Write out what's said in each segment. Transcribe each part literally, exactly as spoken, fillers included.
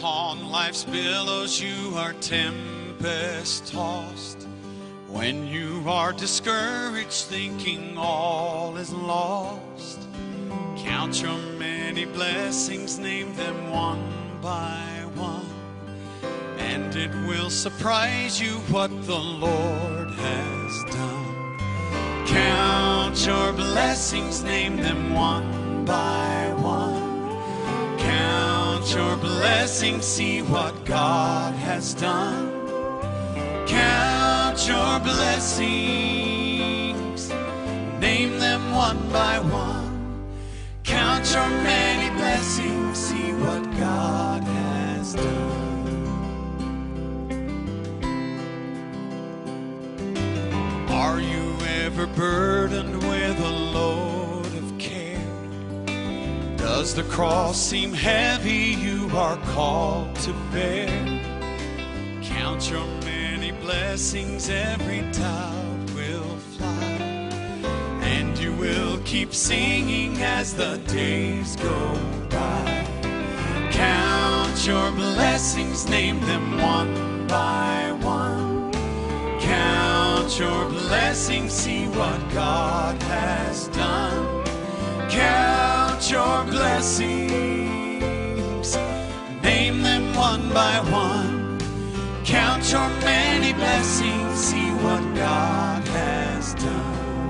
upon life's billows you are tempest tossed, when you are discouraged thinking all is lost, count your many blessings, name them one by one, and it will surprise you what the Lord has done. Count your blessings, name them one by one. Count your blessings, see what God has done. Count your blessings, name them one by one. Count your many blessings, see what God has done. Are you ever burdened with a load of care? Does the cross seem heavy you are called to bear? Count your many blessings, every doubt will fly, and you will keep singing as the days go by. Count your blessings, name them one by one. Count your blessings, see what God has done. Count your blessings, name them one by one. Count your many blessings, see what God has done.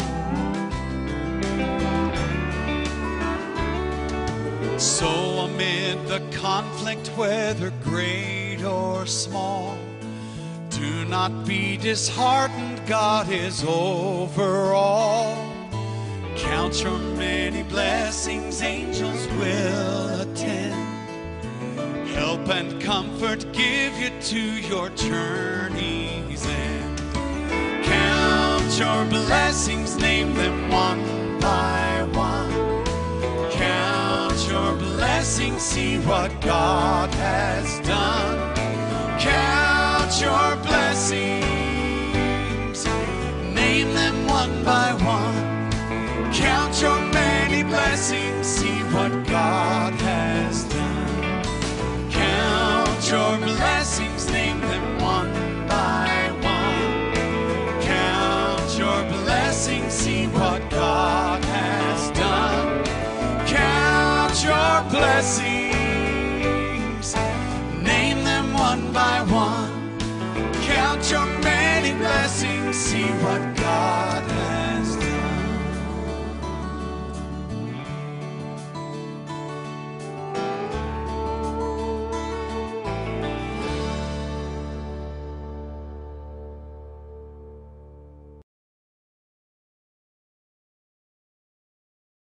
So amid the conflict, whether great or small, do not be disheartened, God is over all. Count your many blessings, angels will attend, help and comfort give you to your journey's end. Count your blessings, name them one by one. Count your blessings, see what God has done. Count your blessings, name them one by one. Count your many blessings, see what God has done. Count your blessings, name them one by one. Count your blessings, see what God has done. Count your blessings, name them one by one. Count your many blessings, see what God